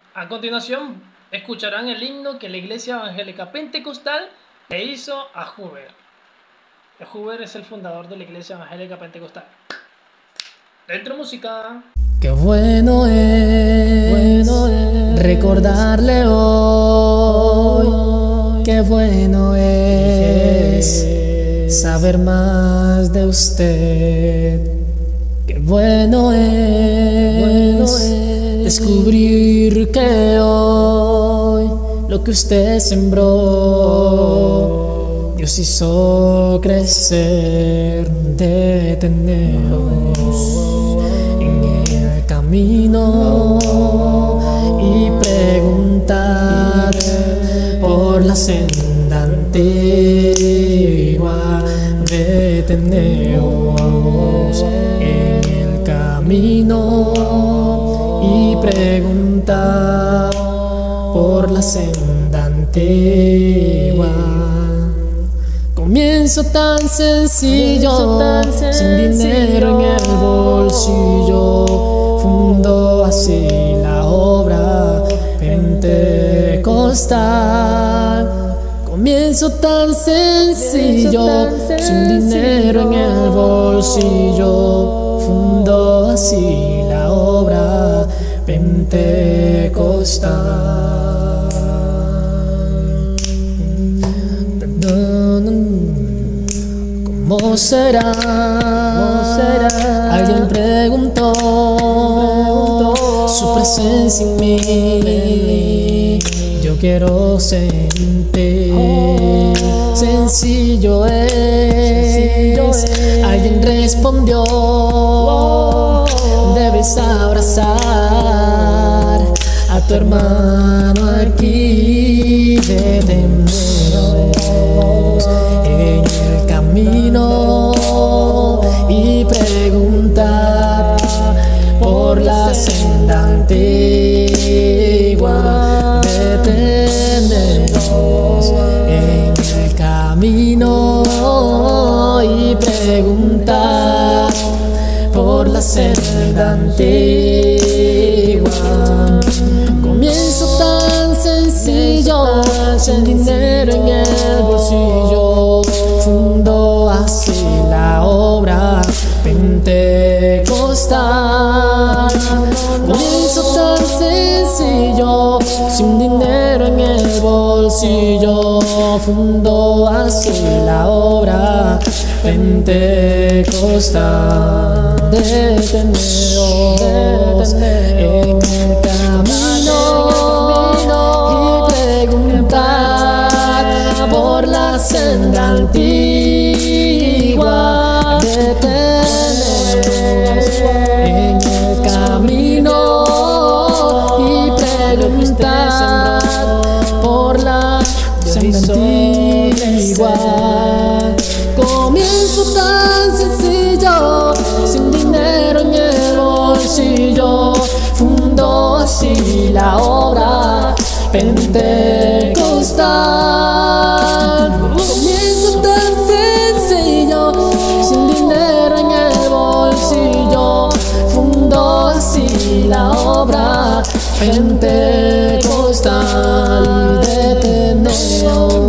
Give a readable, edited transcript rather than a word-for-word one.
A continuación, escucharán el himno que la Iglesia Evangélica Pentecostal le hizo a Hoover. Hoover es el fundador de la Iglesia Evangélica Pentecostal. Dentro música. Qué bueno es recordarle hoy. Qué bueno es saber más de usted. Qué bueno es descubrir que hoy lo que usted sembró, Dios hizo crecer. Detenernos en el camino y preguntar por la senda antigua. Detenernos en el camino y preguntar por la senda antigua. Comienzo tan sencillo, sin dinero en el bolsillo, fundo así la obra pentecostal. Comienzo tan sencillo, sin dinero en el bolsillo, fundo así la obra pentecostal. ¿Cómo será? Alguien preguntó su presencia en mí. Yo quiero sentir. Sencillo es. Alguien respondió. Debes abrazar a tu hermano aquí. Detenernos en el camino y preguntar por la senda antigua. Detenernos en el camino y preguntar por la senda antigua. Comienzo tan sencillo, sin dinero en el bolsillo, fundo así la obra pentecostal. Comienzo tan sencillo, sin dinero en el bolsillo, fundo así la obra pentecostal. Deteneos en el camino y preguntar por la senda antigua. Deteneos en el camino y preguntar por la senda antigua. Comienzo tan sencillo, sin dinero en el bolsillo, fundo así la obra pentecostal. Comienzo tan sencillo, sin dinero en el bolsillo, fundo así la obra pentecostal. Deteneos